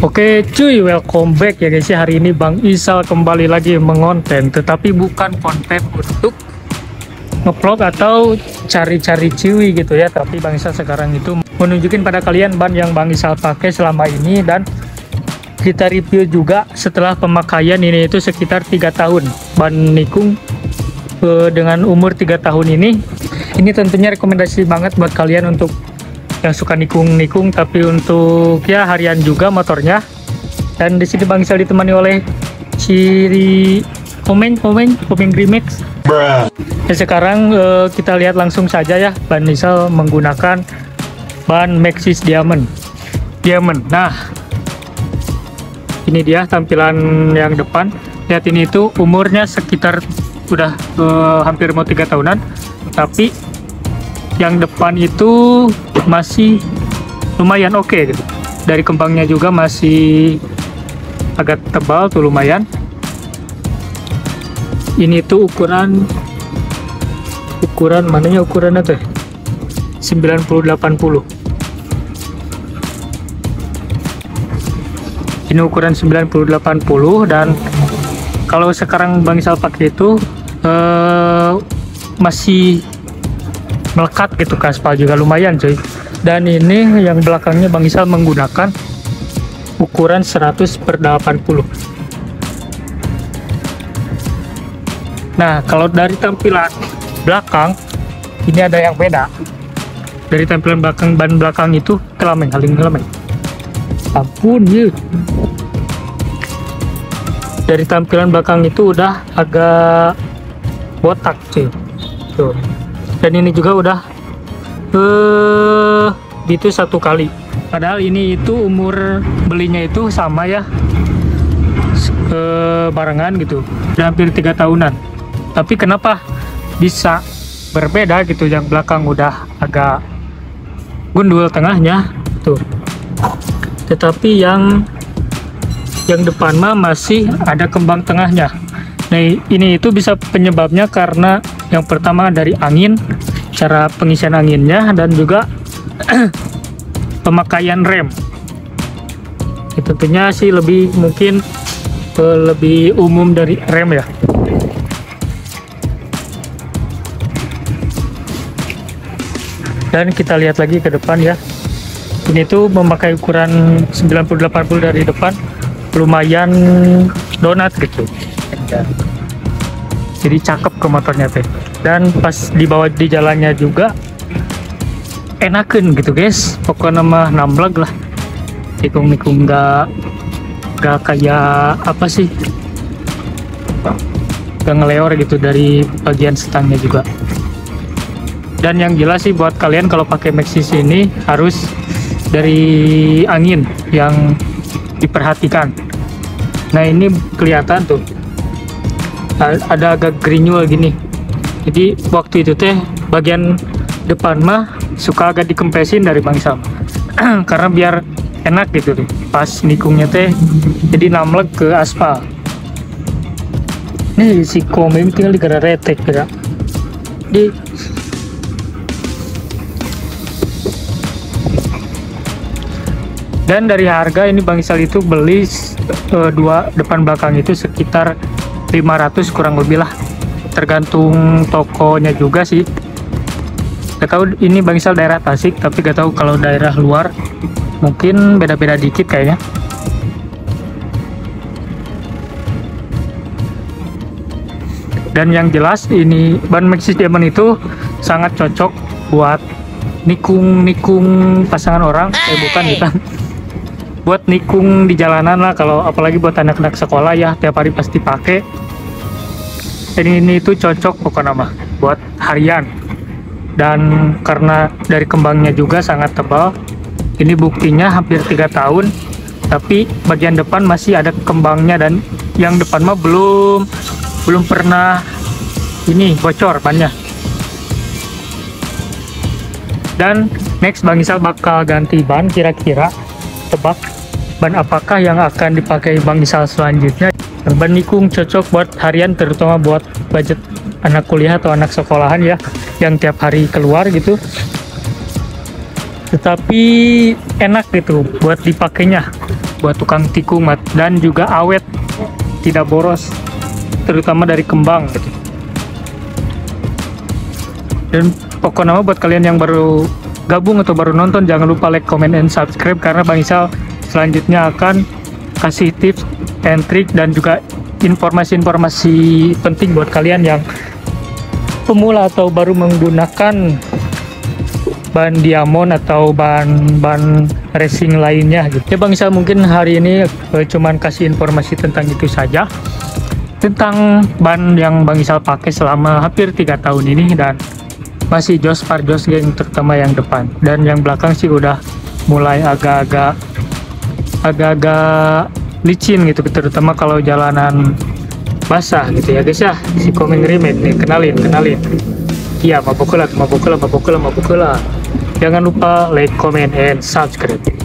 Oke cuy, welcome back ya guys ya. Hari ini Bang Isal kembali lagi mengonten, tetapi bukan konten untuk ngevlog atau cari-cari ciwi gitu ya. Tapi Bang Isal sekarang itu menunjukin pada kalian ban yang Bang Isal pakai selama ini, dan kita review juga setelah pemakaian ini itu sekitar 3 tahun. Ban nikung dengan umur 3 tahun ini tentunya rekomendasi banget buat kalian untuk yang suka nikung-nikung, tapi untuk ya harian juga motornya. Dan di sini Bang Isal ditemani oleh Ciri Komeng Grimex. Ya, sekarang kita lihat langsung saja ya, Bang Isal menggunakan ban Maxxis Diamond. Nah, ini dia tampilan yang depan. Lihat, ini itu umurnya sekitar udah hampir mau 3 tahunan, tapi yang depan itu masih lumayan oke gitu. Dari kembangnya juga masih agak tebal tuh, lumayan. Ini tuh ukuran mananya, ukurannya tuh 90-80. Ini ukuran 90-80, dan kalau sekarang Bang Isal pakai itu masih melekat gitu ke aspal juga, lumayan cuy. Dan ini yang belakangnya Bang Isal menggunakan ukuran 100/80. Nah, kalau dari tampilan belakang ini ada yang beda. Dari tampilan belakang, ban belakang itu kelameng, ampun ya. Dari tampilan belakang itu udah agak botak cuy tuh. Dan ini juga udah itu 1 kali. Padahal ini itu umur belinya itu sama ya, barengan gitu, udah hampir 3 tahunan. Tapi kenapa bisa berbeda gitu? Yang belakang udah agak gundul tengahnya tuh, tetapi yang depan mah masih ada kembang tengahnya. Nah, ini itu bisa penyebabnya karena yang pertama dari angin, cara pengisian anginnya, dan juga pemakaian rem. Itu tentunya sih lebih mungkin lebih umum dari rem ya. Dan kita lihat lagi ke depan ya. Ini tuh memakai ukuran 90-80 dari depan, lumayan donat gitu. Jadi cakep ke motornya teh. Dan pas dibawa di jalannya juga enakan gitu guys. Pokoknya mah namblag lah. Nikung-nikung gak kayak apa sih, gak ngeleor gitu dari bagian stangnya juga. Dan yang jelas sih buat kalian kalau pakai Maxxis ini harus dari angin yang diperhatikan. Nah, ini kelihatan tuh ada agak grinyul gini. Jadi waktu itu teh bagian depan mah suka agak dikempesin dari Bang Isal karena biar enak gitu tuh pas nikungnya teh, jadi namlek ke aspal. Ini si Komeng tinggal digara retek ya. Dan dari harga ini Bang Isal itu beli dua depan belakang itu sekitar 500 kurang lebih lah, tergantung tokonya juga sih. Gak tahu ini Bang Isal daerah Tasik, tapi gak tahu kalau daerah luar mungkin beda-beda dikit kayaknya. Dan yang jelas ini ban Maxxis Diamond itu sangat cocok buat nikung pasangan orang, bukan buat nikung di jalanan lah, kalau apalagi buat anak-anak sekolah ya, tiap hari pasti pakai. Ini itu cocok pokoknya mah buat harian. Dan karena dari kembangnya juga sangat tebal, ini buktinya hampir 3 tahun, tapi bagian depan masih ada kembangnya, dan yang depan mah belum pernah ini bocor bannya. Dan next Bang Isal bakal ganti ban, kira-kira tebak ban apakah yang akan dipakai Bang Isal selanjutnya. Ban nikung cocok buat harian, terutama buat budget anak kuliah atau anak sekolahan ya, yang tiap hari keluar gitu. Tetapi enak gitu buat dipakainya. buat tukang tikung dan juga awet, tidak boros, terutama dari kembang gitu. Dan pokoknya buat kalian yang baru gabung atau baru nonton, jangan lupa like, comment, and subscribe, karena Bang Isal selanjutnya akan kasih tips and trik dan juga informasi-informasi penting buat kalian yang pemula atau baru menggunakan ban diamond atau ban racing lainnya gitu. Ya Bang Isal mungkin hari ini cuman kasih informasi tentang itu saja, tentang ban yang Bang Isal pakai selama hampir 3 tahun ini, dan masih jos geng, terutama yang depan, dan yang belakang sih udah mulai agak-agak licin gitu, terutama kalau jalanan basah gitu ya guys ya. Si Komeng Remake nih, kenalin iya, mabukula. Jangan lupa like, comment, and subscribe.